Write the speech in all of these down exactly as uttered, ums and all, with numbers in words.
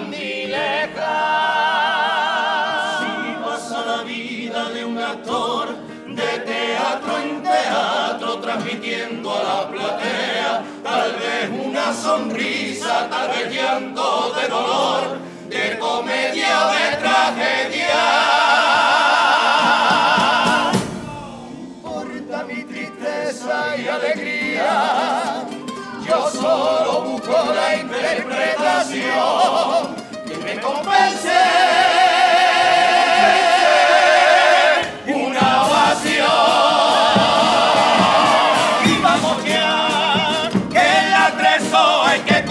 candilejas. Si pasa la vida de un actor de teatro en teatro, transmitiendo a la platea tal vez una sonrisa, tal vez llanto de dolor, de comedia o de tragedia. No importa mi tristeza y alegría, yo solo busco la interpretación que me compense una ovación. Y vamos ya, que en la treso hay que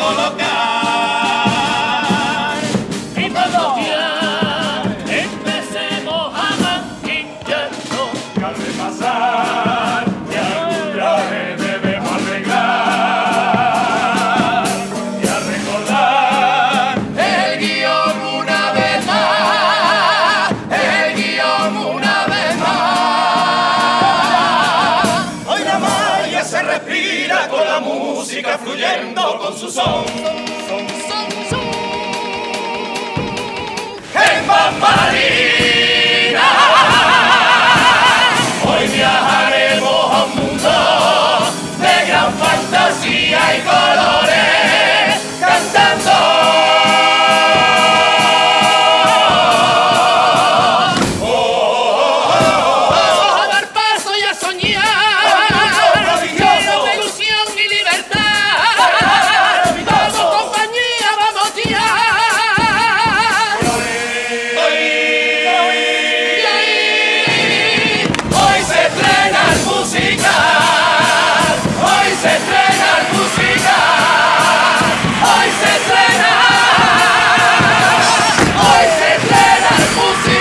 colocar. Y vamos ya, empecemos a maquillarnos. Que al repasar de algún traje debemos arreglar. Y al recordar el guión una vez más, el guión una vez más. Hoy la magia se respira con la música fluyendo con su son. Son, son, son. En bambalina, hoy viajaremos a un mundo de gran fantasía y colores, cantando. Vamos a dar paso y a soñar, llenos de ilusión y libertad. Vamos compañía, vamos ya. Hoy se estrena el musical, hoy se estrena el musical, hoy se estrena, hoy se estrena el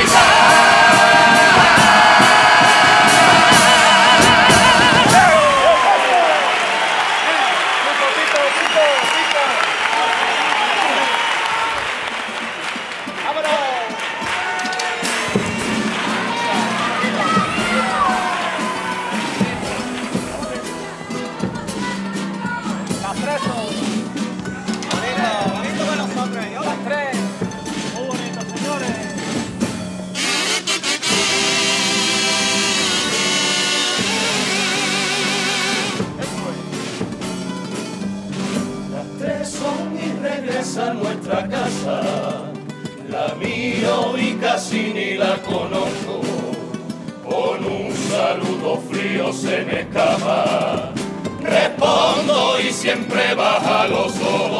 Las tres son y regresa a nuestra casa. La miro y casi ni la conozco. Con un saludo frío se me escapa. Respondo y siempre baja los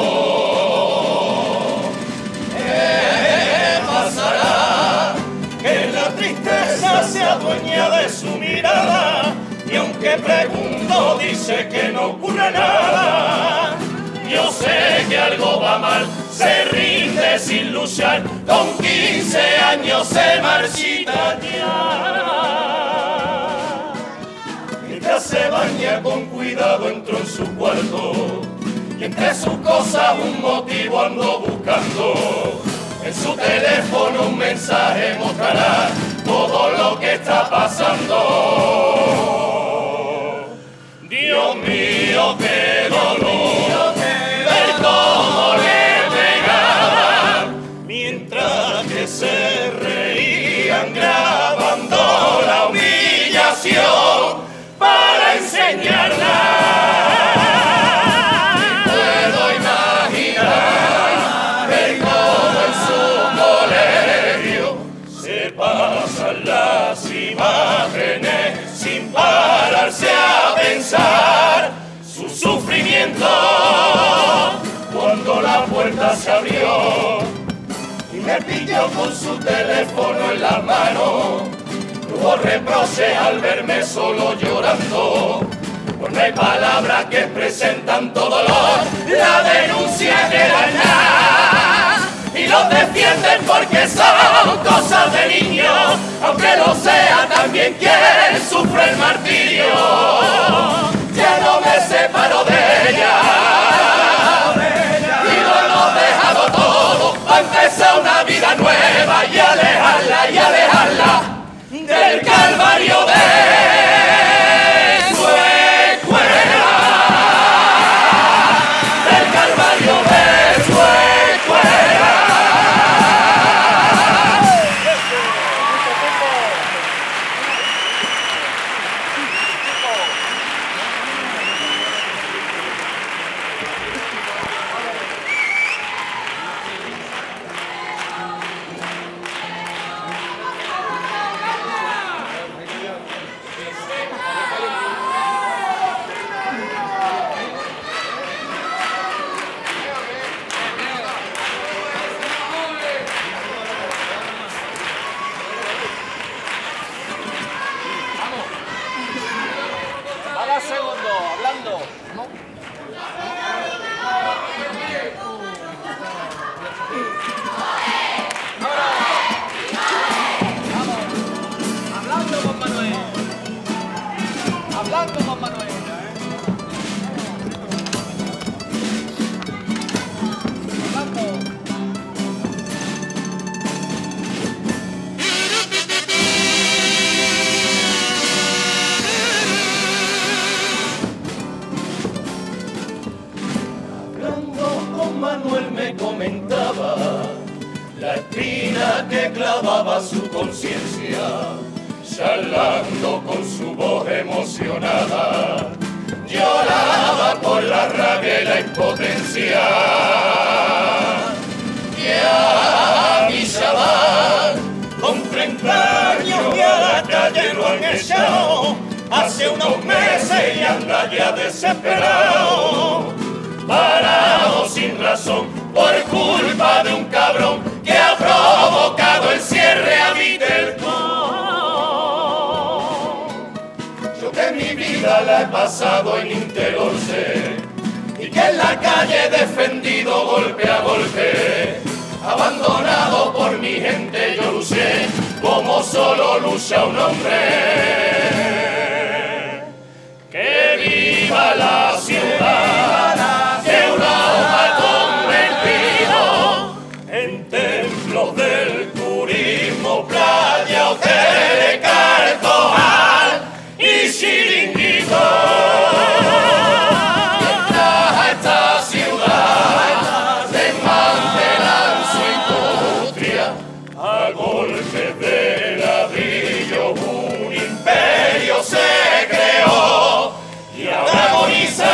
ojos. ¿Qué pasará? Que la tristeza se adueña de su mirada. Y aunque pregunto dice que no ocurre nada. Yo sé que algo va mal, se rinde sin luchar, con quince años se marchita ya. Mientras se baña con cuidado entro en su cuarto, y entre sus cosas un motivo ando buscando. En su teléfono un mensaje mostrará todo lo que está pasando. Dios mío, qué dolor, ver cómo le pegaban, mientras que se reían grabando la humillación para enseñarla. Y puedo imaginar ver cómo en su colegio se pasan las imágenes sin pararse a pensar su sufrimiento. Cuando la puerta se abrió y me pilló con su teléfono en la mano, hubo reproches al verme solo llorando, pues no hay palabras que expresen tanto dolor. La denuncia queda en nada y los defienden porque son cosas de niños, aunque lo sea también quien sufre el martirio. Ya no me separo de ella y lo hemos dejado todo para empezar una vida nueva y alejarla y alejarla del calvario de su escuela, del calvario de su escuela. que clavaba su conciencia, charlando con su voz emocionada, lloraba por la rabia y la impotencia. Ya mi chaval, con treinta años y a la calle lo han echado, hace unos meses y anda ya desesperado, parado sin razón por culpa de un cabrón que ha provocado el cierre a mi tercón. Yo que mi vida la he pasado en Interorce y que en la calle he defendido golpe a golpe, abandonado por mi gente yo luché como solo lucha un hombre. ¡Que viva la ciudad! ¡Que Europa ha convertido en templos del turismo, playa, hoteles, cartojal y chiringuito! Mientras a esta ciudad desmantelan su industria a golpe de ladrillo, un imperio se creó y ahora agoniza.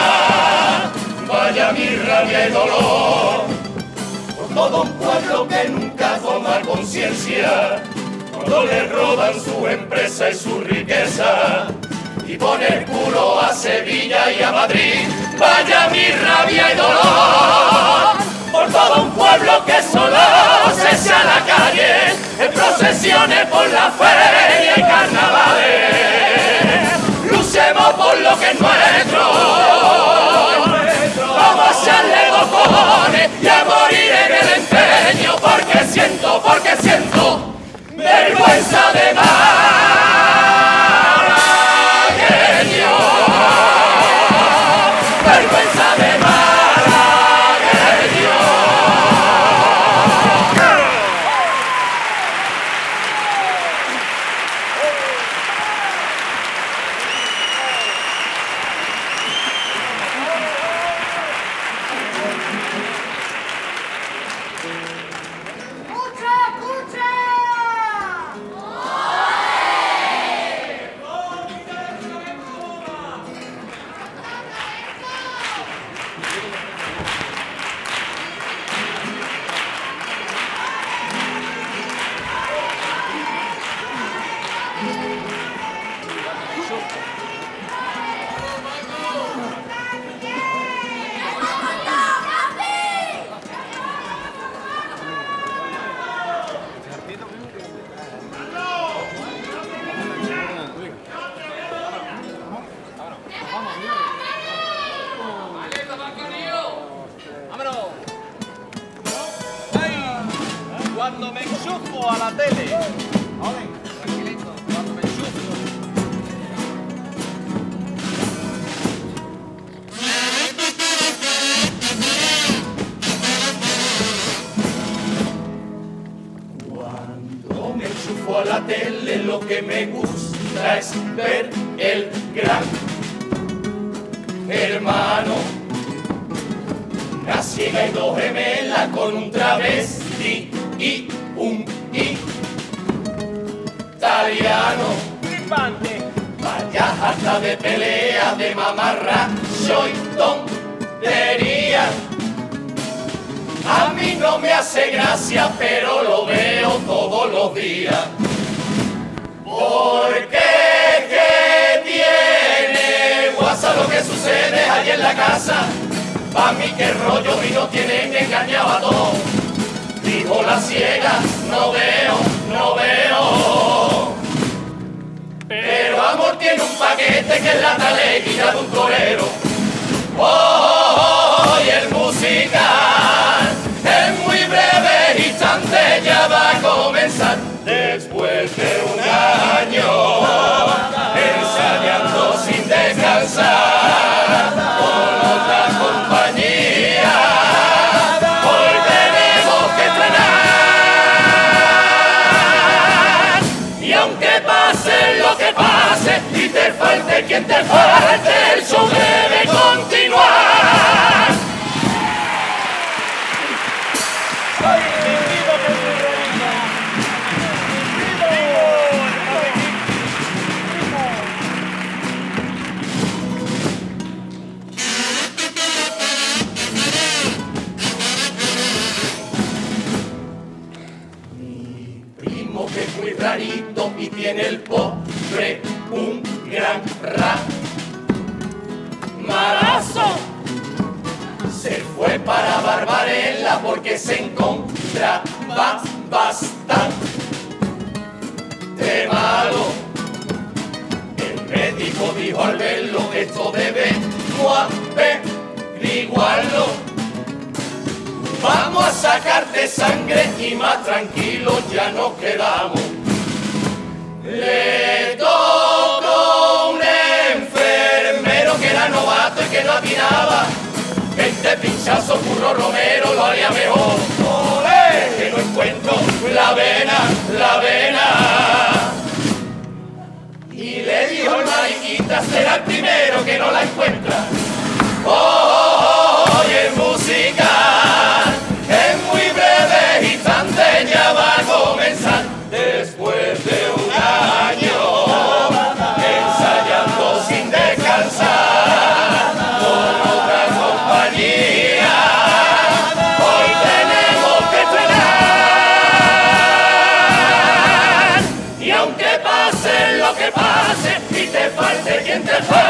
Vaya mi rabia y dolor por todo un pueblo que nunca toma conciencia cuando le roban su empresa y su riqueza y pone el culo a Sevilla y a Madrid. Vaya mi rabia y dolor por todo un pueblo que solo se echa a la calle en procesiones por la feria y carnavales. Luchemos por lo que es nuestro, vamos a echarle dos cojones y a morir en el empeño, porque siento, porque siento vergüenza de malagueño, vergüenza de malagueño. Cuando me enchufo a la tele. Tranquilito, cuando me enchufo. Cuando me enchufo a la tele lo que me gusta es ver el gran hermano, una ciega y dos gemelas con un travesti y un italiano. Vaya harta de pelea, de mamarracho y tontería. A mí no me hace gracia, pero lo veo todos los días. Porque ¿qué tiene WhatsApp lo que sucede allí en la casa? Pa' mí que rollo y no tienen engañado a todos. Dijo la ciega, no veo, no veo. Pero amor tiene un paquete que es la taleguilla de un torero. Oh, oh, oh, y el musical en muy breve instante ya va a comenzar. Después de un año ensayando sin descansar con otra compañía, hoy tenemos que estrenar. Y aunque pase lo que pase y te falte quien te falte, el show debe continuar. ¡Ay, mi vida, qué muy rarito y tiene el pobre un gran ramalazo. Se fue para Barbarella porque se encontraba bastante malo. El médico dijo al verlo, esto debemos averiguarlo. Vamos a sacarte sangre y más tranquilos ya nos quedamos. Le tocó un enfermero que era novato y que no atinaba. Veinte pinchazos, Curro Romero lo haría mejor. ¡Olé! Que no encuentro la vena, la vena. Y le dijo el mariquita, será el primero que no la encuentra. Oh, oh, oh, oye, música, en muy breve instante ya va a comenzar. Después de un año ensayando sin descansar con otra compañía, hoy tenemos que estrenar. Y aunque pase lo que pase y te falte quien te falte,